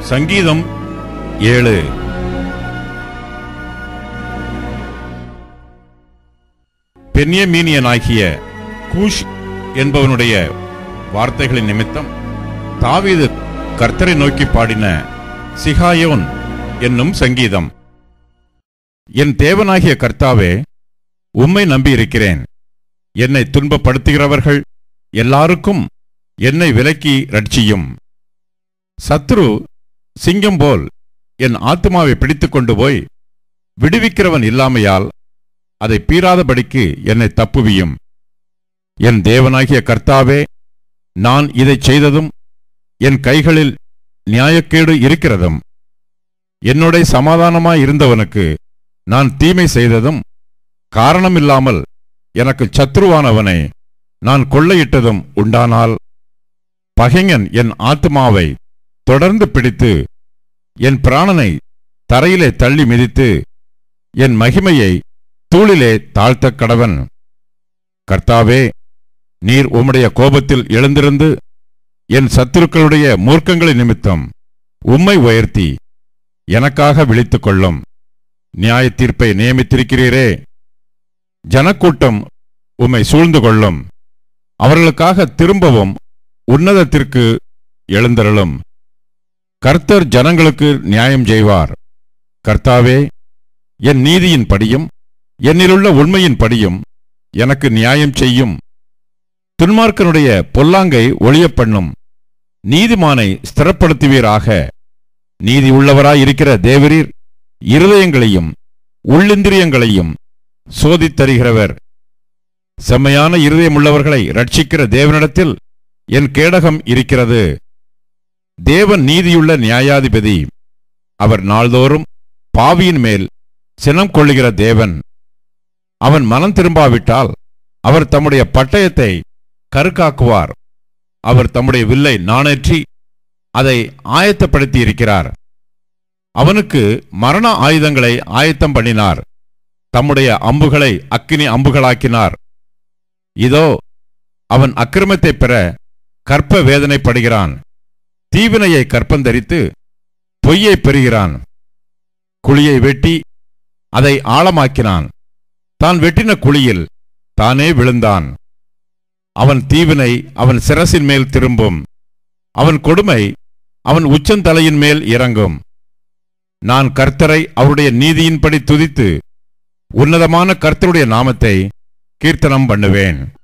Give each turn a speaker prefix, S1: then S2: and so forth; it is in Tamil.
S1: சங்கீதம் 7. பென்யமீனியனாகிய கூஷ் என்பவனுடைய வார்த்தைகளின் நிமித்தம் தாவீது கர்த்தரை நோக்கி பாடின சிகாயோன் என்னும் சங்கீதம். என் தேவனாகிய கர்த்தாவே, உம்மை நம்பியிருக்கிறேன். என்னை துன்பப்படுத்துகிறவர்கள் எல்லாருக்கும் என்னை விலக்கி ரட்சியும். சத்ரு சிங்கம் போல் என் ஆத்துமாவை பிடித்துக் கொண்டு போய் விடுவிக்கிறவன் இல்லாமையால் அதை பீறாதபடிக்கு என்னை தப்புவியும். என் தேவனாகிய கர்த்தாவே, நான் இதைச் செய்ததும் என் கைகளில் நியாயக்கேடு இருக்கிறதும், என்னோட சமாதானமாயிருந்தவனுக்கு நான் தீமை செய்ததும், காரணமில்லாமல் எனக்கு சத்ருவானவனை நான் கொள்ளையிட்டதும் உண்டானால், பகைஞன் என் ஆத்துமாவை தொடர்ந்து பிடித்து என் பிராணனை தரையிலே தள்ளி மிதித்து என் மகிமையை தூளிலே தாழ்த்த கடவன். கர்த்தாவே, நீர் உம்முடைய கோபத்தில் எழுந்திருந்து என் சத்துருக்களுடைய மூர்க்கங்களின் நிமித்தம் உம்மை உயர்த்தி எனக்காக விழித்துக் கொள்ளும். நியாய தீர்ப்பை நியமித்திருக்கிறீரே. ஜனக்கூட்டம் உம்மை சூழ்ந்து கொள்ளும். அவர்களுக்காக திரும்பவும் உன்னதத்திற்கு எழுந்தருளும். கர்த்தர் ஜனங்களுக்கு நியாயம் செய்வார். கர்த்தாவே, என் நீதியின் படியும் என்னிலுள்ள உண்மையின் படியும் எனக்கு நியாயம் செய்யும். துன்மார்க்கனுடைய பொல்லாங்கை ஒழியப் பண்ணும். நீதிமானை ஸ்திரப்படுத்துவீராக. நீதி உள்ளவராயிருக்கிற தேவரீர் இருதயங்களையும் உள்ளிந்திரியங்களையும் சோதித்தருகிறவர். செம்மையான இருதயமுள்ளவர்களை ரட்சிக்கிற தேவனிடத்தில் என் கேடகம் இருக்கிறது. தேவன் நீதியுள்ள நியாயாதிபதி. அவர் நாள்தோறும் பாவியின் மேல் சினம் கொள்ளுகிற தேவன். அவன் மனம் திரும்பாவிட்டால் அவர் தம்முடைய பட்டயத்தை கருக்காக்குவார். அவர் தம்முடைய வில்லை நாணேற்றி அதை ஆயத்தப்படுத்தி இருக்கிறார். அவனுக்கு மரண ஆயுதங்களை ஆயத்தம் பண்ணினார். தம்முடைய அம்புகளை அக்கினி அம்புகளாக்கினார். இதோ, அவன் அக்கிரமத்தை பெற கற்ப வேதனைப்படுகிறான். தீவினையை கற்பந்தரித்து பொய்யை பெறுகிறான். குழியை வெட்டி அதை ஆழமாக்கினான். தான் வெட்டின குழியில் தானே விழுந்தான். அவன் தீவினை அவன் சிரசின் மேல் திரும்பும். அவன் கொடுமை அவன் உச்சந்தலையின் மேல் இறங்கும். நான் கர்த்தரை அவருடைய நீதியின்படி துதித்து உன்னதமான கர்த்தருடைய நாமத்தை கீர்த்தனம் பண்ணுவேன்.